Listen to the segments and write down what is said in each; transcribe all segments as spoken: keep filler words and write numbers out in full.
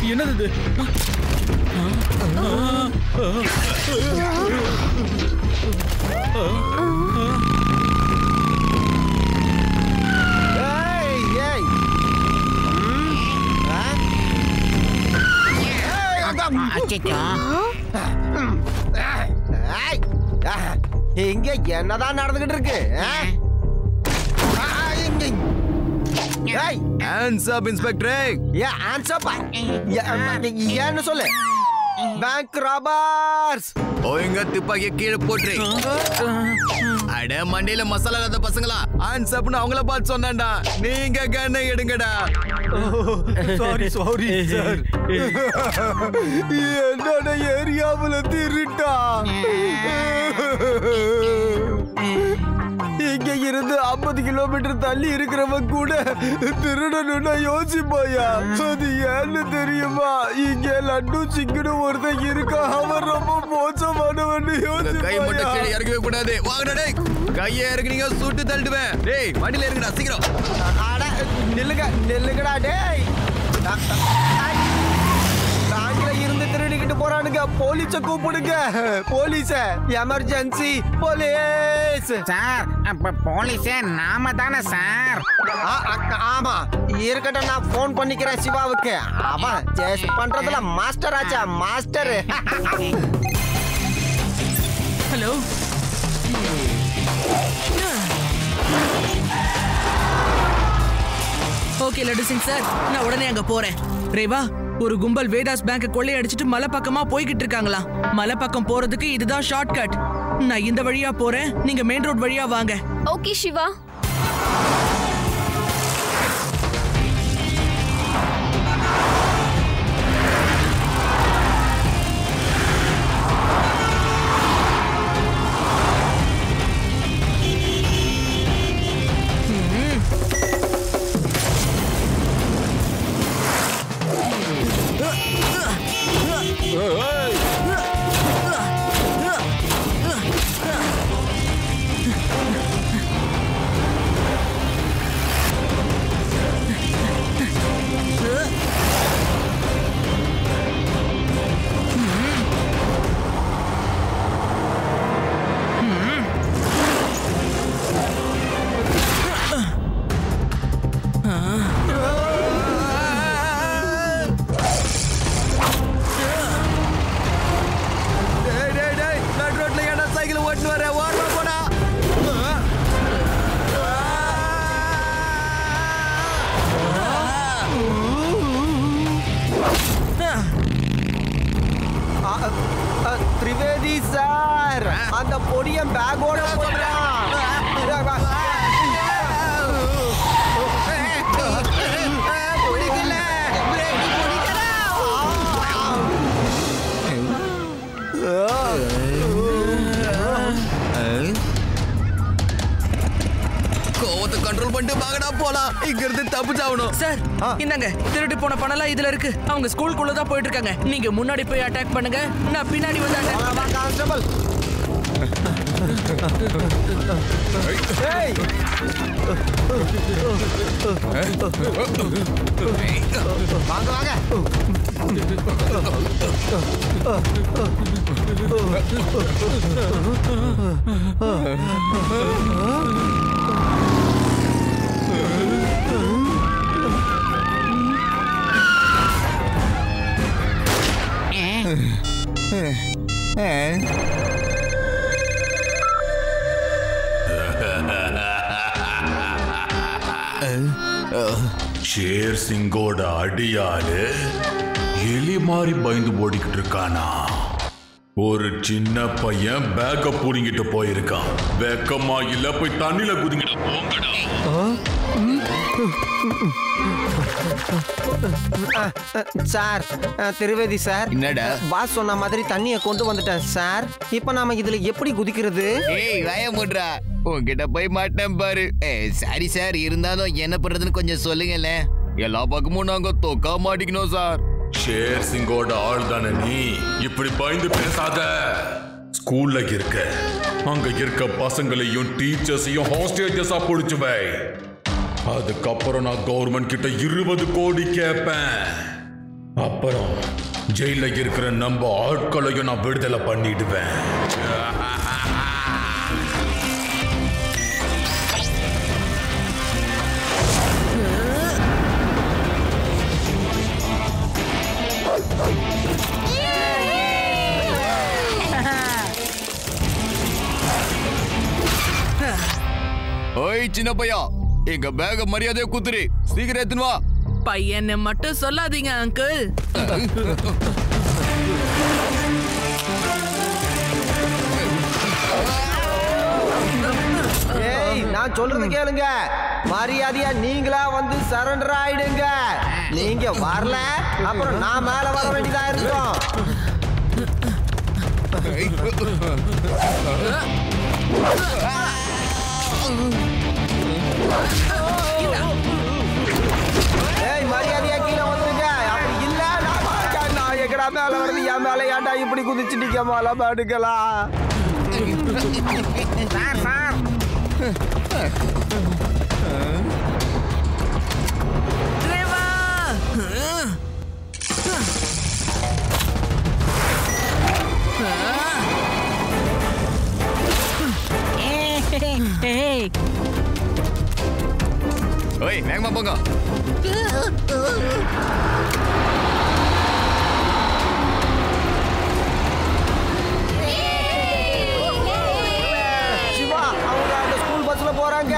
என்னது இது? இங்க என்னதான் நடந்துகிட்டு இருக்கு? ஏன்னு சொல்லு. பேங்க் ராபர்ஸ் ஓங்க துப்பாக்கிய கீழே போட்டு. அட மண்டையில மசாலா இல்லாத பசங்களா, ஹேண்ட்ஸ் அப்னு அவங்கள பார்த்து சொன்னான்டா. நீங்க கண்ணை எடுங்கடா. Sorry sorry sir. என்னோட ஏரியாவுல திருட்டா. இங்க இருந்து ஐம்பது கிலோமீட்டர் தள்ளி இருக்கிறவன் கூட திருடணும்னா யோசிப்பாயா? அது ஏன்னு தெரியுமா? இங்க லட்டு சிக்கனு ஒருத்தன் இருக்கா, அவன் ரொம்ப மோசமானவன். கை மட்டும் கீழே இறக்கவே கூடாது. வாங்கடா டேய், கையை இறக்குனீங்க சுட்டு தள்ளிடுவேன். டேய் வண்டியில இறங்குடா சீக்கிரம். அட நில்லுங்க நில்லுங்கடா டேய். பேங்க்ல இருந்து திருடிக்கிட்டு போறானுங்க. போலீஸ கூப்பிடுங்க. போலீஸ, எமர்ஜென்சி போலீஸ். சார் போலீஸே நாம தானே சார்? ஆமா இருக்கட்டும், நான் போன் பண்ணிக்கிறேன் சிவாவுக்கு. அவன் சேஸ் பண்றதுல மாஸ்டர் ஆச்சா master. Hello. Okay Laddu Singh sir, நான் உடனே அங்க போறேன். ரேவா, ஒரு கும்பல் வேதாஸ் பேங்க் கொள்ளையடிச்சிட்டு மலை பக்கமா போய்கிட்டு இருக்காங்களா? மலை பக்கம் போறதுக்கு இதுதான் ஷார்ட் கட். நான் இந்த வழியா போறேன், நீங்க மெயின் ரோட் வழியா வாங்க. ஓகே சிவா. திரிவேதி சார், அந்த பொடியன் பேக்கோட போறான். கோவத்தை கண்ட்ரோல் பண்ணிட்டு வாங்கடா போலாம். இங்க இருந்து தப்பிச்சாவணும். சார் இந்தாங்க, திருட்டு போன பணம்லாம் இதுல இருக்கு. அவங்க ஸ்கூலுக்குள்ள தான் போயிட்டு இருக்காங்க. நீங்க முன்னாடி போய் அட்டாக் பண்ணுங்க, நான் பின்னாடி வந்து அட்டாக் பண்ணுவேன். கான்ஸ்டபிள். ஏய் வாங்க வாங்க. ஷேர் சிங்கோட அடியாலு எலி மாதிரி பயந்து ஓடிக்கிட்டு இருக்கானா? ஒரு சின்ன பையன் பேக்க புடிங்கிட்டு போயிருக்கான். வெக்கமா இல்ல, போய் தண்ணில குதிங்கிட்டு போங்கடா. சார், திரிவேதி சார், என்னடா பாஸ் சொன்ன மாதிரி தண்ணிய கொண்டு வந்துட்டேன் சார். இப்ப நாம இதுல எப்படி குதிக்கிறது? ஏய் வாய மூடுறா, உன்கிட்ட போய் மாட்டேன் பாரு. சாரி சார், இருந்தாலும் என்ன பண்றதுன்னு கொஞ்சம் சொல்லுங்கல்ல. எல்லா பக்கமும் நாங்க தொக்கா மாட்டிக்கணும் சார். ஷேர் சிங்கோட ஆள் தானே நீ, இப்படி பயந்து பேசாத. ஸ்கூல்ல இருக்க அங்க இருக்க பசங்களையும் டீச்சர்ஸையும் ஹாஸ்டேஜஸா புடிச்சு வை. அதுக்கப்புறம் நான் கவர்மெண்ட் கிட்ட இருபது கோடி கேட்பேன். அப்புறம் ஜெயில இருக்கிற நம்ம ஆட்களையும் நான் விடுதலை பண்ணிடுவேன். ஓய் சின்ன பையா, எங்க பேக மரியாதையா குத்துரு. சீக்கிரம் எடுத்துன்னு வா. பையனை மட்டும் சொல்லாதீங்க அங்கிள். ஏய், நான் சொல்றது கேளுங்க. மரியாதையா நீங்களா வந்து சரண்டர் ஆயிடுங்க. நீங்க வரல அப்புறம் நான் மேல வர வேண்டியதா இருக்கும். ஏய், மரியாதையா கீழே வந்துருங்க. அப்படி இல்ல நான் எங்கடா மேல வருது, என் மேல ஏன்டா இப்படி குதிச்சுட்டீங்க? மேல பாடுக்கலாம். Sir sir Rewa! ஏய், ஓய் வேகமா போங்க. சிவா, அவங்க அந்த ஸ்கூல் பஸ்ல போறாங்க.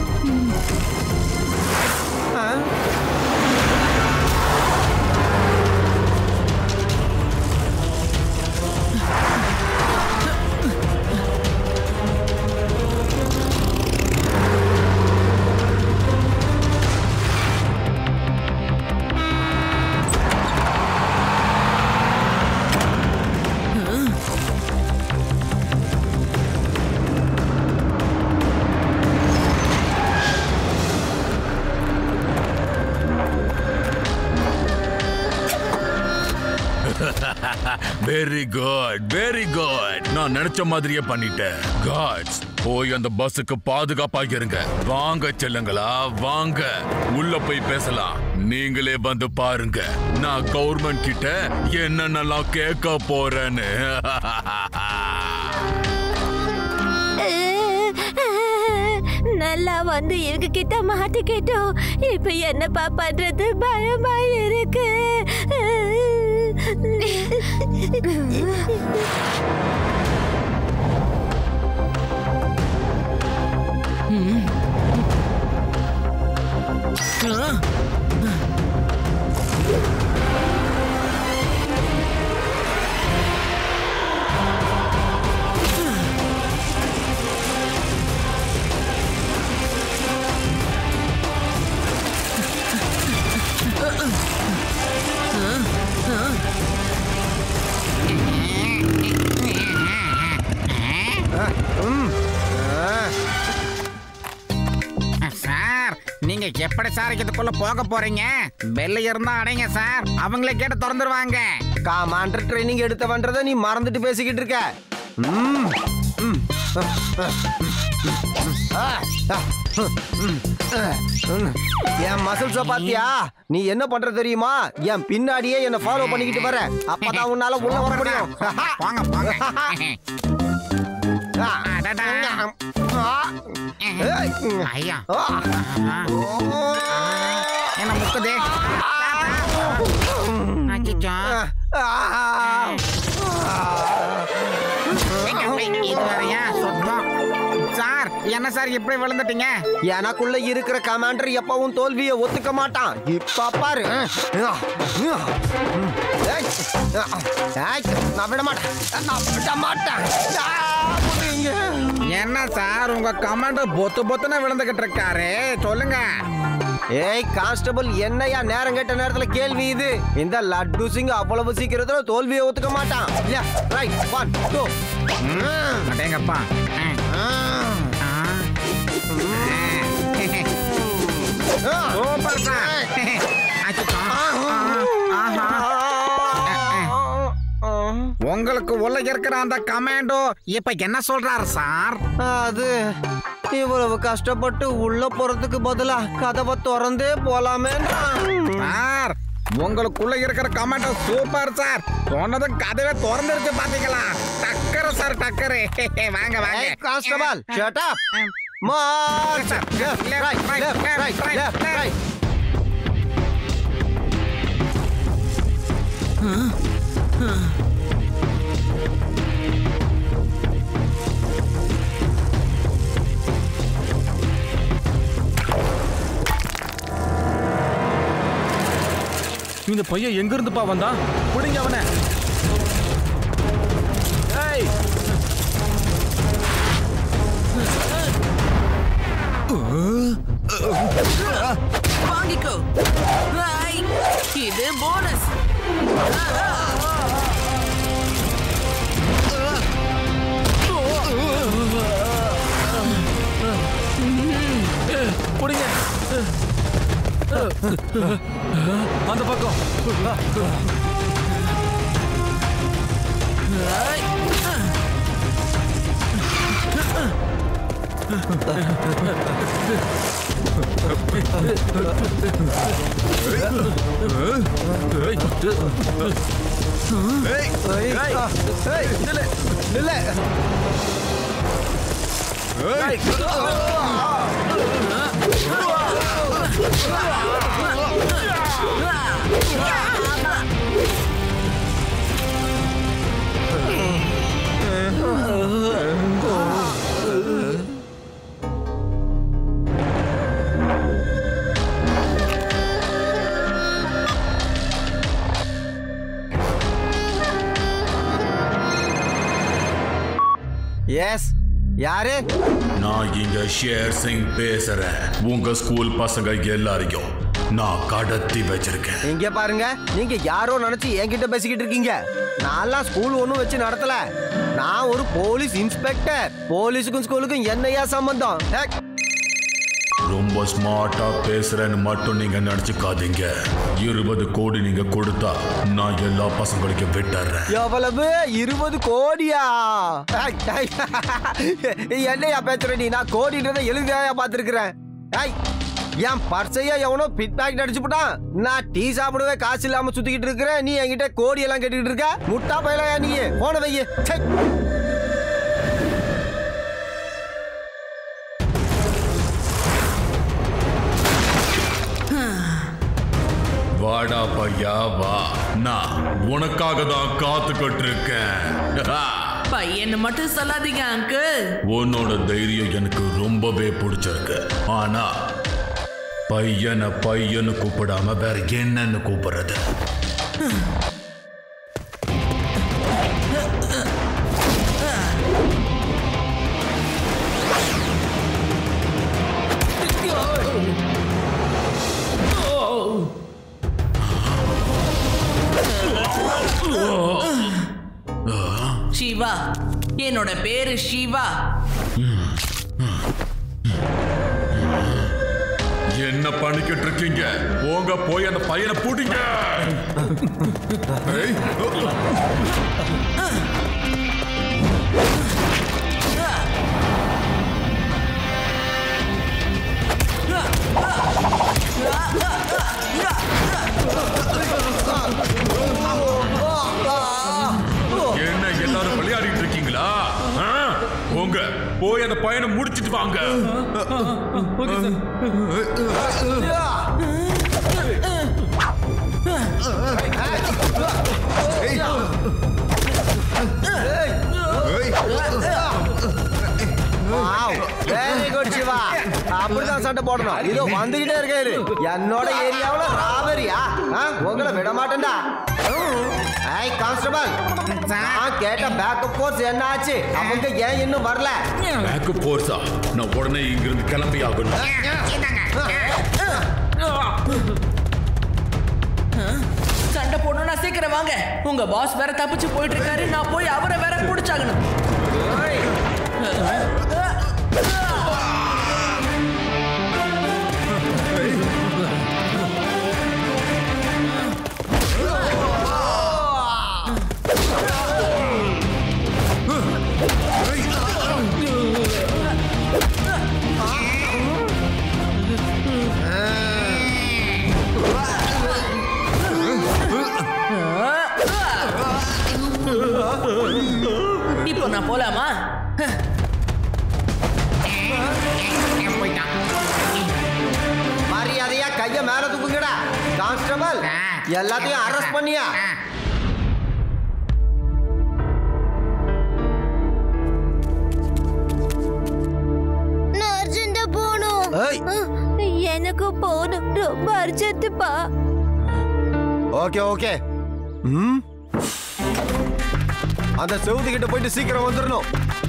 Very good, very good. நான் நினைச்ச மாதிரியே பண்ணிட்டேன். காட்ஸ், போய் அந்த பஸ்ஸுக்கு பாதுகாப்பா இருங்க. வாங்க செல்லுங்களா, வாங்க உள்ள போய் பேசலாம். நீங்களே வந்து பாருங்க நான் கவர்மெண்ட் கிட்ட என்னென்னலாம் கேட்க போறேன்னு. நல்லா வந்து இவங்க கிட்ட மாட்டிக்கிட்டோம். இப்ப என்னப்பா பண்றது? பயமா இருக்கு. சார், நீங்க எப்படி சார் இதுக்குள்ள போக போறீங்க? பெல்ல இருந்தா அடைங்க சார், அவங்களே கேட்டு திறந்துருவாங்க. கமாண்டர் ட்ரைனிங் எடுத்தவன்றதை நீ மறந்துட்டு பேசிக்கிட்டு இருக்க. ம், ம், ஆ, ஆ, ம், ம். என் மசில்ஸ பாத்தியா? நீ என்ன பண்ற தெரியுமா? என் பின்னாடியே என்ன ஃபாலோ பண்ணிக்கிட்டு வர. அப்பதான் உன்னால உள்ள வர முடியும். போங்க போங்க. ஆ, அடடா. ஆ, ஏய், ஐயா, ஆ, என்ன முக்குதே? அச்சச்சோ. ஆ, எங்க போய் இது வேறயா சுத்தம்? சார், என்ன சார் இப்படி விழுந்துட்டீங்க? எனக்குள்ள இருக்கிற கமாண்டர் எப்பவும் தோல்வியை ஒத்துக்க மாட்டான். இப்ப பாரு. ஏய், ஏய், நான் விட மாட்டேன், நான் விட மாட்டேன். என்ன சார், உங்க கமாண்டர் பொத்து பொத்துன்னு விழுந்துகிட்டு இருக்காரு, சொல்லுங்க. ஏய் கான்ஸ்டபிள், என்னையா நேரம் கேட்ட நேரத்துல கேள்வி இது? இந்த லட்டு சிங் அவ்வளவு சீக்கிரத்துல தோல்வியை ஒத்துக்க மாட்டான். இல்ல, ரைட், ஒன் டூ. அடேங்கப்பா. Super sir. அச்சச்சோ. ஆஹா. உங்களுக்கு உள்ள இருக்கிற அந்த கமாண்டோ இப்ப என்ன சொல்றாரு சார்? அது இவ்வளவு கஷ்டப்பட்டு உள்ள போறதுக்கு பதிலா கதவை திறந்தே போலாமே. சார், உங்களுக்குள்ள இருக்கிற கமெண்ட் சூப்பர் சார். சொன்னது கதவே திறந்துருச்சு பாத்தீங்களா? டக்கரு சார் டக்கரு. வாங்க வாங்க. Constable shut up. March. Right left right left right. இந்த பையன் எங்க இருந்துப்பா வந்தான்? புடிங்க அவனை. ஏய் வாங்கிக்கோ. ஐ, இது போனஸ். புடிங்க. அந்த பக்கம். எஸ், யாரு? நான் இங்க ஷேர் சிங் பேசுறேன். உங்க ஸ்கூல் பசங்க எல்லாரையும் நான் கடத்தி வச்சிருக்கேன். இங்க பாருங்க, நீங்க யாரோ நினைச்சு என்கிட்ட பேசிக்கிட்டு இருக்கீங்க. நான்லாம் ஸ்கூல் ஒன்றும் வச்சு நடத்தல. நான் ஒரு போலீஸ் இன்ஸ்பெக்டர். போலீஸுக்கும் ஸ்கூலுக்கும் என்னையா சம்பந்தம்? ரொம்ப ஸ்மார்ட்டா பேசுறேன்னு மட்டும் நீங்க நினைச்சுக்காதீங்க. இருபது கோடி நீங்க கொடுத்தா நான் எல்லா பசங்களுக்கும் விட்டுறேன். எவ்வளவு? இருபது கோடியா? என்னையா பேசுற நீ? நான் கோடின்றதை எழுதியா பாத்துருக்கிறேன். என் பர்சையா எவனோ பிட் பேக் அடிச்சு போட்டான். நான் டீ சாப்பிடவே காசு இல்லாம சுத்திக்கிட்டு இருக்கிறேன். நீ என்கிட்ட கோடி எல்லாம் கேட்டுக்கிட்டு இருக்க? முட்டா பையலையா நீ? போன வையே. வாடா பையா வா, நான் உனக்காக தான் காத்துக்கிட்டு இருக்கேன். பையன் மட்டும் சொல்லாதீங்க அங்கிள். உன்னோட தைரியம் எனக்கு ரொம்பவே பிடிச்சிருக்கு. ஆனா பையனை பையனு கூப்பிடாம வேற என்னன்னு கூப்பிடுறது? சிவா, என்னோட பேரு சிவா. என்ன பண்ணிக்கிட்டு இருக்கீங்க? போங்க, போய் அந்த பையனை பிடிங்க. என்ன எல்லாரும் விளையாடிட்டு இருக்கீங்களா? போங்க, போய் அந்த பையனை முடிச்சிட்டு வாங்க. Very good Shiva. அப்படிதான் சண்டை போடணும். இதோ வந்துகிட்டே இருக்காரு. என்னோட ஏரியாவுல ராபரியா? உங்களை விட மாட்டேன்டா. ஐ கான்ஸ்டபிள், நான் கேட்ட பேக்கப் ஃபோர்ஸ் என்ன ஆச்சு? அவங்க ஏன் இன்னும் வரல? பேக்கப் ஃபோர்ஸா? நான் உடனே இங்கிருந்து கிளம்பி ஆகணும். சண்டை போடணும்னா சீக்கிரம் வாங்க. உங்க பாஸ் வேற தப்பிச்சு போயிட்டு இருக்காரு. நான் போய் அவரை வேற பிடிச்சாகணும். போலாமா? போயிட்டான். மரியாதையா கைய மேல தூக்குங்கடா. கான்ஸ்டபிள் எல்லாத்தையும் அரெஸ்ட் பண்ணியா? எனக்கு போகணும், ரொம்ப அர்ஜென்ட்ப்பா. Okay okay. ம் அந்த செவுதி கிட்ட போயிட்டு சீக்கிரம் வந்துடணும்.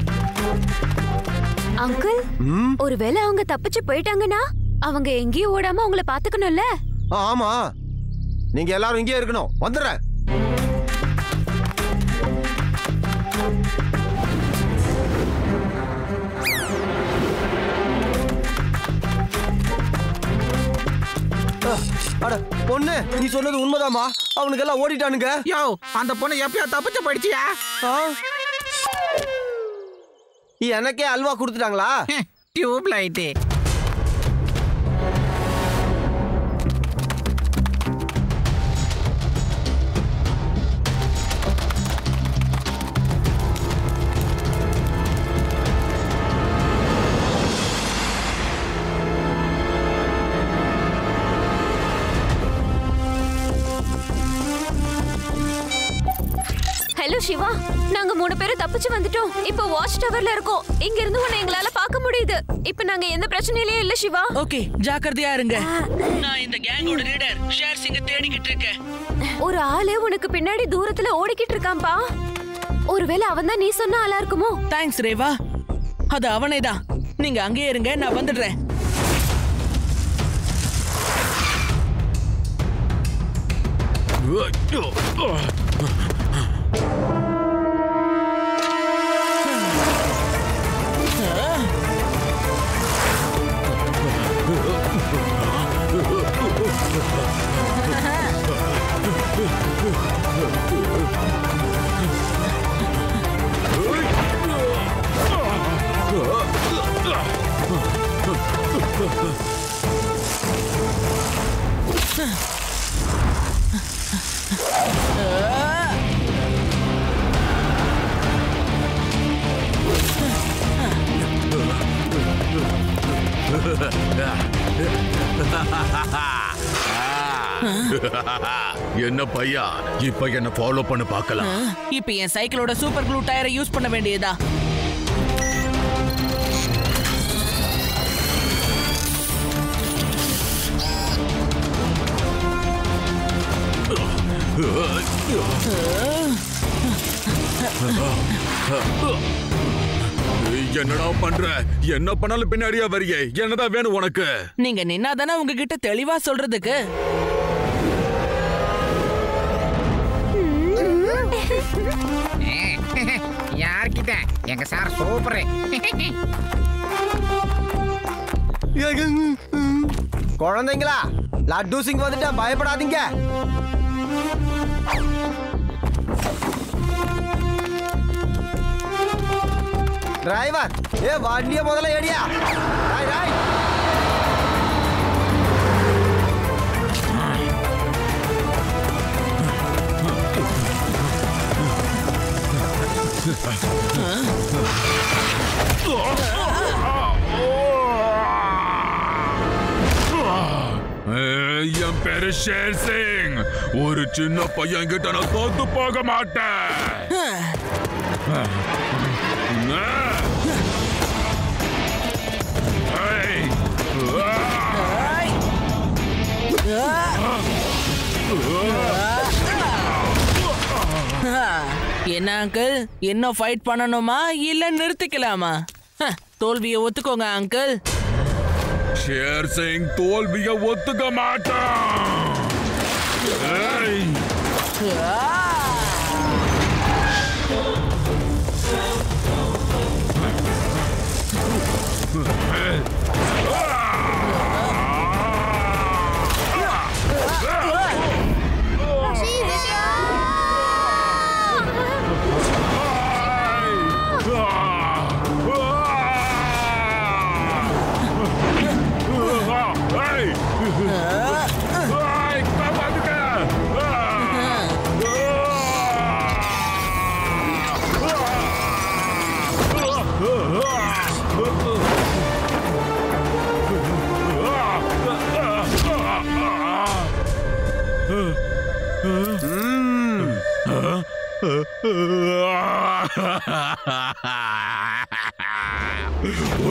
அங்கிள், ஒருவேளை அவங்க தப்பிச்சு போயிட்டாங்கன்னா அவங்க எங்கேயும் ஓடாம அவங்கள பாத்துக்கணும்ல. ஆமா, நீங்க எல்லாரும் இங்கே இருக்கணும். வந்துடுறேன். அட பொண்ணு, நீ சொன்னது உண்மைதாமா? அவனுக்கு எல்லாம் ஓடிட்டானுங்க. யோ, அந்த பொண்ணு எப்பயோ தப்பிச்சு போயிடுச்சியா? எனக்கே அல்வா கொடுத்துட்டாங்களா? Tube light. ஹலோ சிவா, நாங்க மூணு பேரும் தப்பிச்சு வந்துட்டோம். இப்போ வாட்ச் டவர்ல இருக்கோம். இங்க இருந்து உன்னை எங்களால பார்க்க முடியுது. இப்போ நாங்க எந்த பிரச்சனையிலயும் இல்ல சிவா. ஓகே, ஜாக்கிரதையா இருங்க. நான் இந்த கேங்கோட லீடர் ஷேர் சிங்க தேடிக்கிட்டு இருக்கேன். ஒரு ஆளு உனக்கு பின்னாடி தூரத்துல ஓடிக்கிட்டு இருக்கான்பா. ஒருவேளை அவன் தான் நீ சொன்ன ஆளா இருக்குமோ? தேங்க்ஸ் ரேவா, அது அவனே தான். நீங்க அங்கேயே இருங்க, நான் வந்துடுறேன். என்ன பையா, இப்ப என்ன ஃபாலோ பண்ண பார்க்கலாம். இப்ப என் சைக்கிளோட சூப்பர் க்ளூ டயரை யூஸ் பண்ண வேண்டியதா? என்னடா பண்ற? என்ன பண்ணாலும் பின்னாடியா வரியே? என்னதான் வேணும் உனக்கு? நீங்க நின்னாதானே உங்ககிட்ட தெளிவா சொல்றதுக்கு. யார்கிட்ட? எங்க சார் சூப்பர். குழந்தைங்களா, லட்டு சிங் வந்துட்டா, பயப்படாதீங்க. டிரைவர், ஏ வண்டிய முதல்ல ஏடியா. ராய் ராய். என் பேரு ஷேர் சிங். ஒரு சின்ன பையன் கிட்ட நான் தோத்து போக மாட்டேன். என்ன அங்கிள், இன்னும் ஃபைட் பண்ணணுமா இல்ல நிறுத்திக்கலாமா? தோல்வியை ஒத்துக்கோங்க அங்கிள். ஷேர் சிங் தோல்வியை ஒத்துக்க மாட்டான்.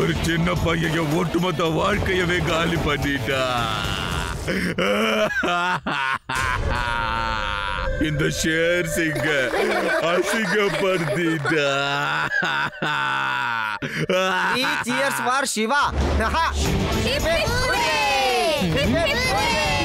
ஒரு சின்ன பையன் ஒட்டுமொத்த வாழ்க்கையவே காலி பண்ணிட்டா. இந்த ஷேர் சிங்க அசிங்கப்படுத்திட்டா. Cheers for Shiva.